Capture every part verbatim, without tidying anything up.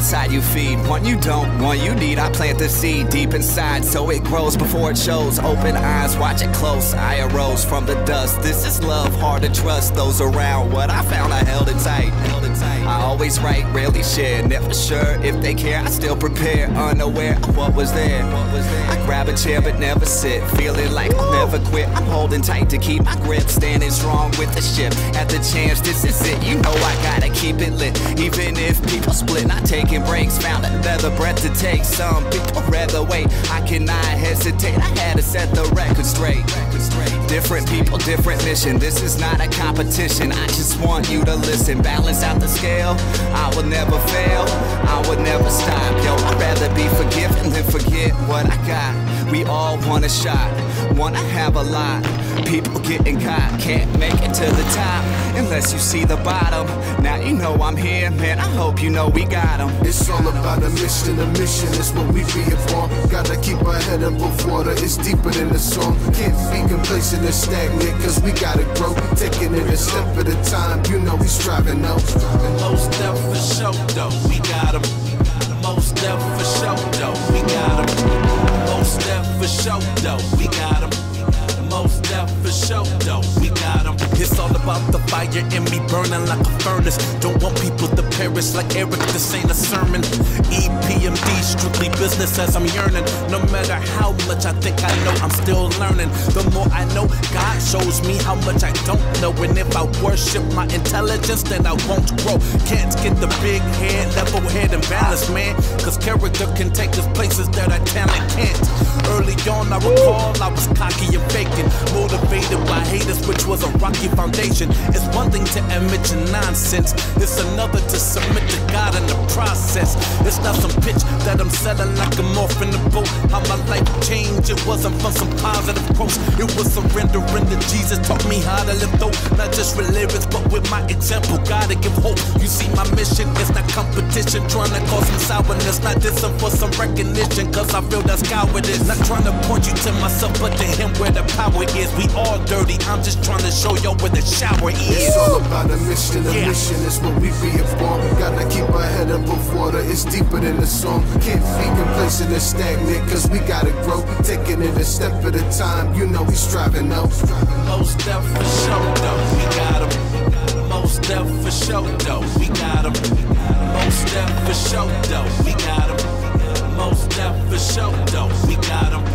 inside you feed. One you don't, one you need. I plant the seed deep inside so it grows before it shows. Open eyes, watch it close. I arose from the dust. This is love, hard to trust. Those around, what I found, I held it tight. Held it tight. I always write, rarely share. Never sure if they care, I still prepare. Unaware of what was there. What was there. I grab a chair but never sit. Feeling like I'll never quit. I'm holding tight to keep my grip. Standing strong with the ship. At the chance, this is it. You know I gotta keep it lit. Even if people split, not taking breaks. Found another breath to take. Some people rather wait. I cannot hesitate. I had to set the record straight. Different people, different mission. This is not a competition. I just want you to listen. Balance out the scale. I will never fail. I will never stop. Yo, I'd rather be forgiven than forget what I got. We all want a shot, wanna have a lot. People getting caught, can't make it to the top unless you see the bottom. Now you know I'm here, man, I hope you know we got 'em. It's all about a mission, a mission is what we be upon. Gotta keep our head above water, it's deeper than the song. Can't be complacent and stagnant, cause we gotta grow. Taking it a step at a time, you know we striving out. Most step for show though, we got 'em. Most step for show though, we got 'em. Most step for show though, we got 'em. Most step for show though, we got 'em. It's all about the fire in me burning like a furnace. Don't want people to perish like Eric, this ain't a sermon. E P M D, strictly business as I'm yearning. No matter how much I think I know, I'm still learning. The more I know, God shows me how much I don't know. And if I worship my intelligence, then I won't grow. Can't get the big head, level head and balance, man. Cause character can take us places that our talent can't. Early on, I recall I was cocky and faking, motivated by haters, which was a rocky foundation. It's one thing to admit your nonsense, it's another to submit to God in the process. It's not some pitch that I'm selling like I'm off in the boat. How my life changed, it wasn't from some positive quotes. It was surrendering to Jesus, taught me how to live though. Not just with lyrics, but with my example, gotta give hope. You see, my mission is not competition, trying to cause some sourness. Not dissing for some recognition, cause I feel that's cowardice. Not trying to point you to myself, but to him where the power is. We all dirty, I'm just trying to show y'all where the shower is. It's all about a mission, a Yeah. mission is what we be upon. Gotta keep our head above water, it's deeper than the song. Can't be complacent and stagnant, cause we gotta grow. Taking it a step at a time, you know we striving out. Most step for show though, we got 'em. Most step for show though, we got 'em. Most step for show though, we got 'em. Most step for show though, we got 'em.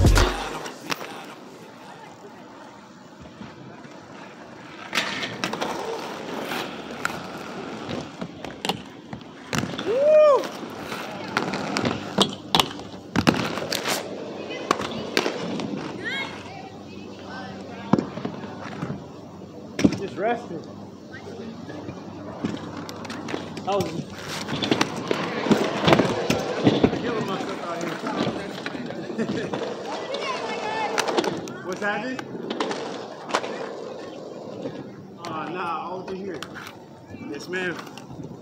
Just rested. I was killing myself out here. What's happening? Oh, nah, over here. Yes, ma'am.